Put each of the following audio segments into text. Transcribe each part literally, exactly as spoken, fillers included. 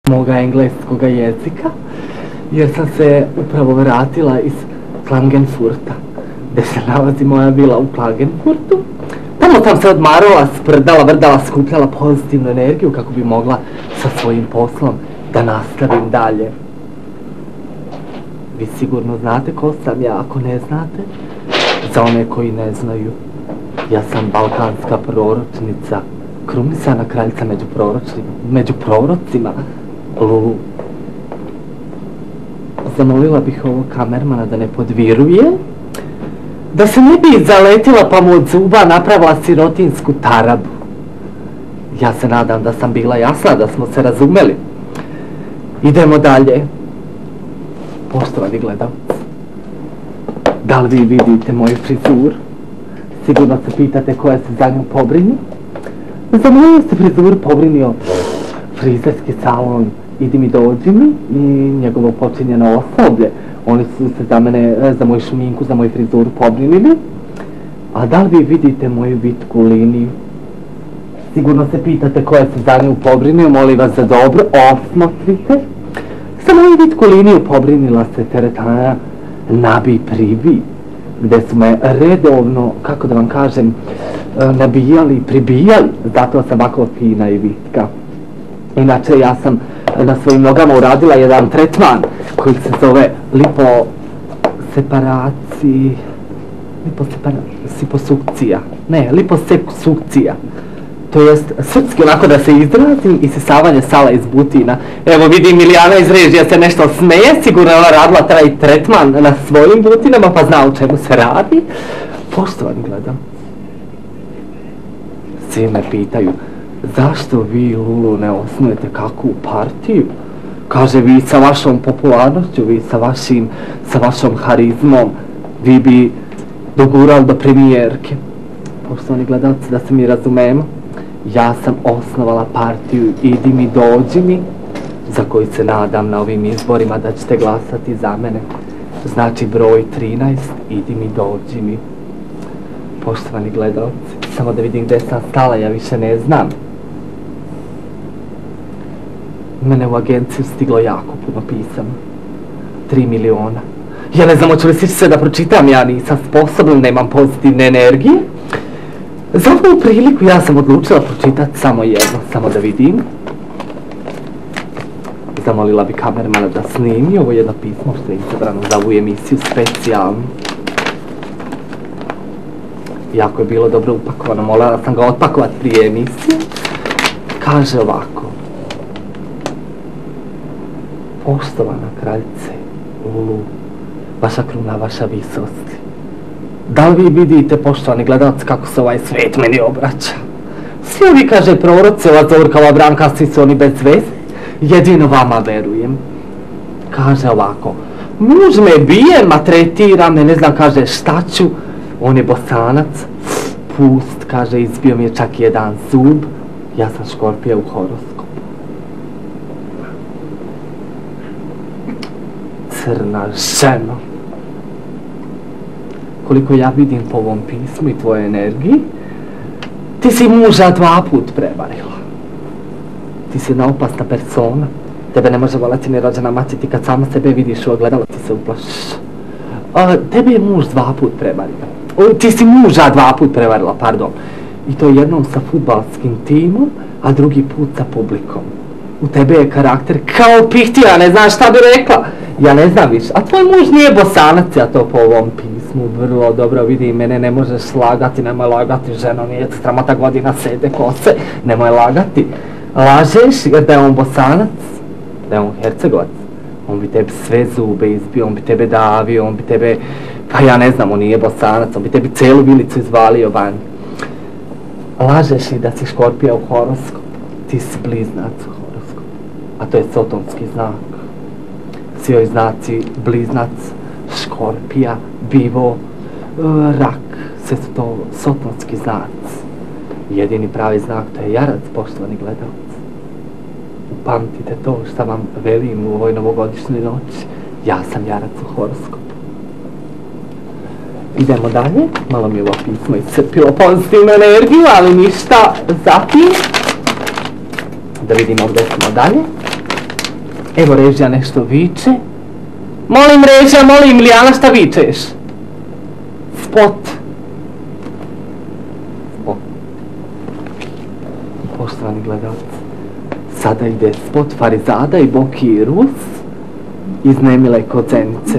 moga engleskog jezika, jer sam se upravo vratila iz Klagenfurta, gdje se nalazi moja vila u Klagenfurtu. Tamo sam se odmarala, sprdala, vrdala, skupljala pozitivnu energiju kako bi mogla sa svojim poslom da nastavim dalje. Vi sigurno znate ko sam ja, ako ne znate, za one koji ne znaju, ja sam balkanska proročnica, krunisana kraljica među proročima, među prorocima, Lulu. Zamolila bih ovog kamermana da ne podviruje, da se ne bi zaletila pa mu od zuba napravila sirotinsku tarabu. Ja se nadam da sam bila jasna, da smo se razumeli. Idemo dalje. Poštovani gledalci, da li vi vidite moju frizuru? Sigurno se pitate koja se za nju pobrini. Za moju se frizuru pobrinio frizerski salon Idi mi dođi mi i njegovo počinjeno osoblje. Oni su se za mene, za moju šminku, za moju frizuru pobrinili. A da li vi vidite moju vitku liniju? Sigurno se pitate koja se za nju pobrinio, molim vas za dobro, osmotrite. Za moju vitku liniju pobrinila se teretana Nabi Pribi, gdje su me redovno, kako da vam kažem, nabijali i pribijali, zato sam ovako fina i vitka. Inače, ja sam na svojim nogama uradila jedan tretman koji se zove liposeparaciji, liposukcija, ne, liposukcija. To jest srpski, onako da se izrazim, isisavanje sala iz butina. Evo vidim Milijana iz režija se nešto smeje, sigurno je ona radila taj tretman na svojim butinama, pa zna o čemu se radi. Poštovani gledam, svi me pitaju, zašto vi, Lulu, ne osnujete kakvu partiju? Kaže, vi sa vašom popularnošću, vi sa vašim, sa vašom harizmom, vi bi dogurali do premijerke. Poštovani gledalci, da se mi razumemo, ja sam osnovala partiju Idi mi dođi mi, za koju se nadam na ovim izborima da ćete glasati za mene. Znači broj trinaest, Idi mi dođi mi. Poštovani gledalci, samo da vidim gdje sam stala, ja više ne znam. Mene u agenciju stiglo jako puno pisama. Tri miliona. Ja ne znam, hoću li sve da pročitam, ja nisam sposobna, nemam pozitivne energije. Za ovu priliku ja sam odlučila pročitati samo jedno, samo da vidim. Zamolila bi kamermana da snimi ovo jedno pismo što je izabrano za ovu emisiju specijalnu. Jako je bilo dobro upakovano, molila sam ga otpakovati prije emisije. Kaže ovako. Poštovana kraljice, Lulu, vaša kruna, vaša visosti. Da li vi vidite, poštovani gledalci, kako se ovaj svijet meni obraća? Svi ovi, kaže, proroci, ova Zorka, ova Branka, svi su oni bez veze. Jedino vama verujem. Kaže ovako, muž me bije, maltretira me, ne znam, kaže, šta ću? On je Bosanac, pust, kaže, izbio mi je čak jedan zub. Ja sam Škorpija u horoskopu. Crna ženo. Koliko ja vidim po ovom pismu i tvojoj energiji, ti si muža dva put prevarila. Ti si jedna opasna persona. Tebe ne može volati ni rođena mati, ti kad sama sebe vidiš u ogledalo ti se uplašiš. A, tebe je muž dva put prevarila. O, ti si muža dva put prevarila, pardon. I to jednom sa fudbalskim timom, a drugi put sa publikom. U tebe je karakter kao pihtija, ne znaš šta bi rekla. Ja ne znam više. A tvoj muž nije Bosanac, ja to po ovom pismu vrlo dobro vidim. Mene ne možeš lagati, nemoj lagati, ženo, nije stramata godina sede kose, nemoj lagati. Lažeš jer da je on Bosanac, da je on Hercegovac. On bi tebi sve zube izbio, on bi tebe davio, on bi tebe, pa ja ne znam, on nije Bosanac, on bi tebi celu vilicu izvalio van. Lažeš i da si Škorpija u horoskopu, ti si bliznac u horoskopu, a to je sotonski znak. Svi ovi znaci, bliznac, Škorpija, bivo, rak, sve su to sotonski znaci. Jedini pravi znak to je jarac, poštovani gledalci. Upamtite to što vam velim u ovoj novogodišnjoj noći. Ja sam jarac u horoskopu. Idemo dalje. Malo mi je ovo pismo iscrpilo pozitivnu energiju, ali ništa. Zatim, da vidimo gdje smo dalje. Evo režija nešto viče. Molim režija, molim Lijana, šta vičeš? Spot. Spot. Poštovani gledalci, sada ide spot Farizada i Boki Rus iz Nemile Kozenice.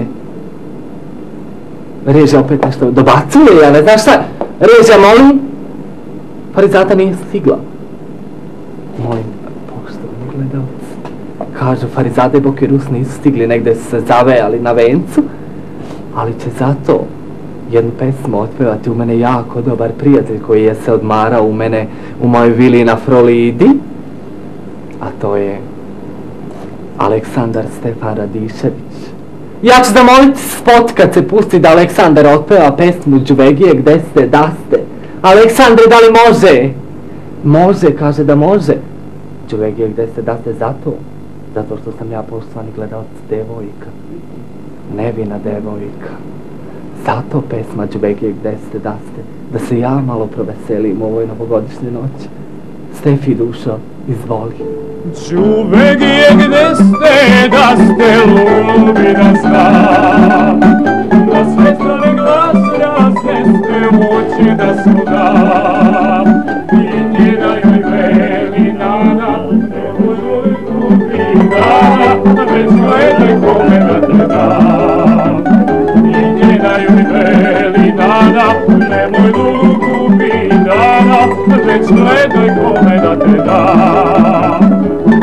Režija opet nešto dobacuje, ja ne znam šta. Režija, molim. Farizada nije stigla. Molim, poštovani gledalci. Kažu, Farizada i Boki Rus nisu stigli, negdje su se zavejali na vencu, ali će zato jednu pesmu otpevati u mene jako dobar prijatelj koji je se odmarao u mene u mojoj vili na Frolidi, a to je Aleksandar Stefan Radišević. Ja ću zamoliti spot kad se pusti da Aleksandar otpeva pesmu Đuvegije gde ste, da ste. Aleksandre, da li može? Može, kaže da može. Đuvegije gde ste, da ste, zato. Zato što sam ja, poštovani gledalci, devojka. Nevina devojka. Zato pesma Đuvegije gde ste, da ste. Da se ja malo proveselim u ovoj novogodišnjoj noći. Stefi, dušo, izvoli. Đuvegije gde ste, da ste, lubi da znam. Da sve strane glas razveste, moći da sudam. I njena joj veli nada, nemoj gubi dana, već gledaj kome da te dam. I njena joj veli nada, nemoj gubi dana, već gledaj kome da te dam.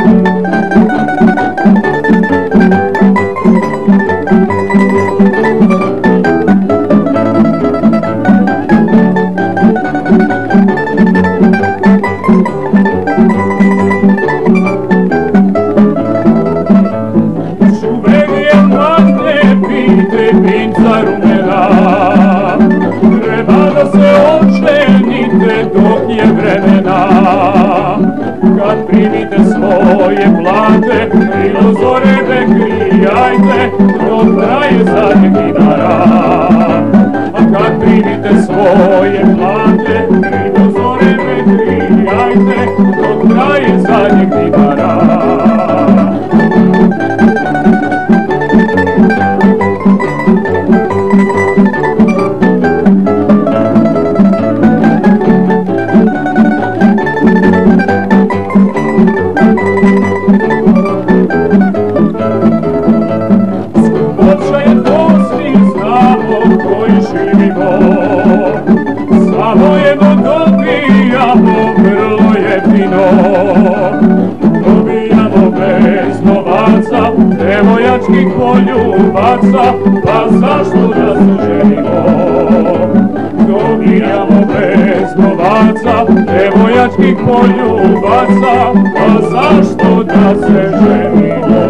Kad primite svoje plate, iluzore ne krijajte, dok traje zadnjeg dinara. A kad primite svoje plate, iluzore ne krijajte, dok traje zadnjeg dinara. Dobijamo bez novaca, devojačkih poljubaca, pa zašto da se ženimo? Dobijamo bez novaca, devojačkih poljubaca, pa zašto da se ženimo?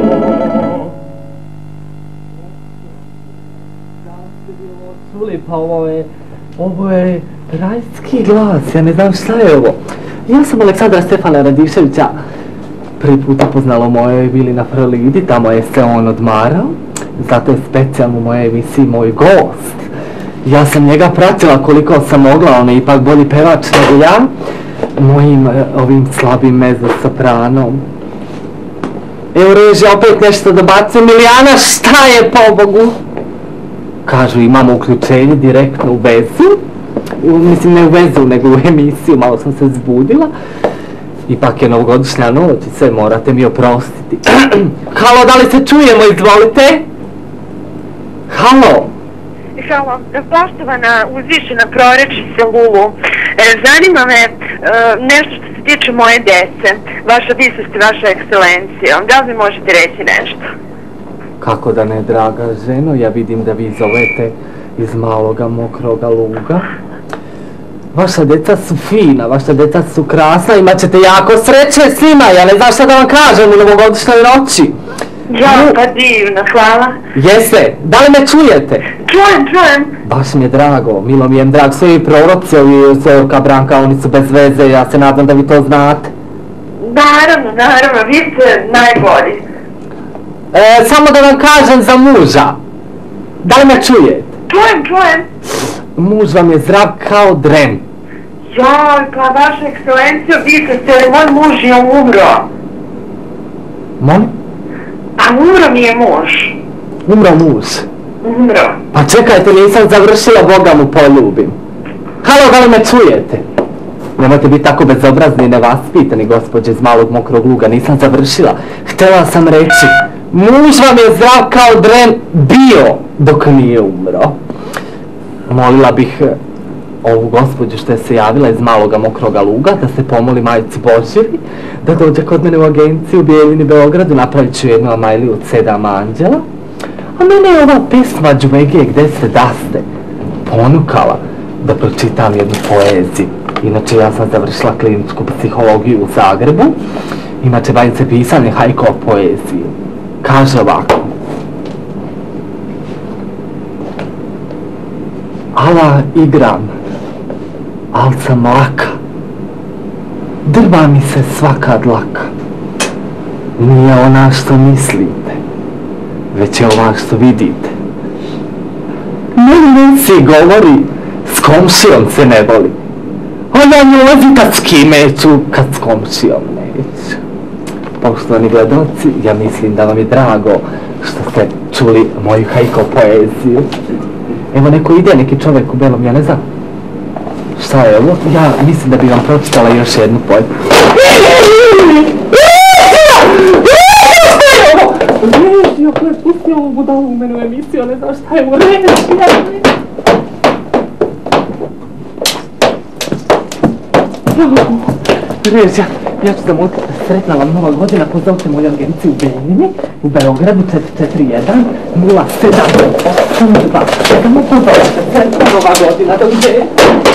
Čuli, pa ovo je, ovo je rajski glas, ja ne znam šta je ovo. Ja sam Aleksandra Stefana Radiševića prvi puta poznala u mojoj vili na Frolidi, tamo je se on odmarao, zato je specijalno u mojoj emisiji moj gost. Ja sam njega pratila koliko sam mogla, on je ipak bolji pevač nego ja, mojim ovim slabim mezzo-sopranom. Evo režija, opet nešto dobacujem. Milijana, šta je pobogu? Kažu, imamo uključenje direktno u vezu. U, mislim, ne u vezu, nego u emisiju, malo sam se zbudila. Ipak je novogodišnja noć i sve, morate mi oprostiti. Halo, da li se čujemo, izvolite? Halo? Halo, poštovana uzvišena proročice Lulu, zanima me nešto što se tiče moje dece, vaša visost i vaša ekscelencija, da li mi možete reći nešto? Kako da ne, draga ženo, ja vidim da vi zovete iz maloga mokroga luga. Vaša djeca su fina, vaša djeca su krasna, imat ćete jako sreće s njima, ja ne znam šta da vam kažem u novogodišnjoj noći. Ja, pa divno, hvala. Jeste, da li me čujete? Čujem, čujem. Baš mi je drago, milo mi je drago, svi proroci, ovi Zorka, Branka, oni su bez veze, ja se nadam da vi to znate. Naravno, naravno, vi ste najbolji. E, samo da vam kažem za muža, da li me čujete? Čujem, čujem. Muž vam je zdrav kao dren. Joj, pa vaša ekscelencija, vidite ste, moj muž je umro. Molim? umro mi je muž. Umro muž? Umro. Pa čekajte, nisam završila, Boga mu poljubim. Halo, da li me čujete? Nemojte biti tako bezobrazni i nevaspitani, gospođe iz Malog mokrog luga, nisam završila. Htjela sam reći, muž vam je zdrav kao dren bio dok nije umro. Molila bih ovu gospođu što je se javila iz Maloga mokroga luga da se pomoli Majici Božjeri, da dođe kod mene u agenciju u Bijeljini Beogradu, napravit ću jednu Amajliju od sedam anđela. A mene je ova pesma Džumegije gde se daste ponukala da pročitam jednu poeziju. Inače, ja sam završila kliničku psihologiju u Zagrebu. Inače, bavim se pisanje hajko poezije. Kaže ovako. Ala igram, al sam laka. Drba mi se svaka dlaka. Nije ona što mislite, već je ova što vidite. Meni si govori, s komšijom se ne voli. Ona njozi kad s kimeću, kad s komšijom neću. Poštovani gledoci, ja mislim da vam je drago što ste čuli moju hajko poeziju. Evo neko ide, neki čovjek u belom, ja ne znam. Šta je ovo? Ja mislim da bi vam pročitala još jednu poeziju. Režija, ko je pustio ovu budalu u menu emisiju, ne znam šta je ovo, režija. Režija, ja ću zamoliti, sretna vam nova godina, pozovite moju agenciju u Bijeljini, u Beogradu četiri četiri jedan nula sedam osam dva. Samo pozovite, sretna nova godina, doviđenja.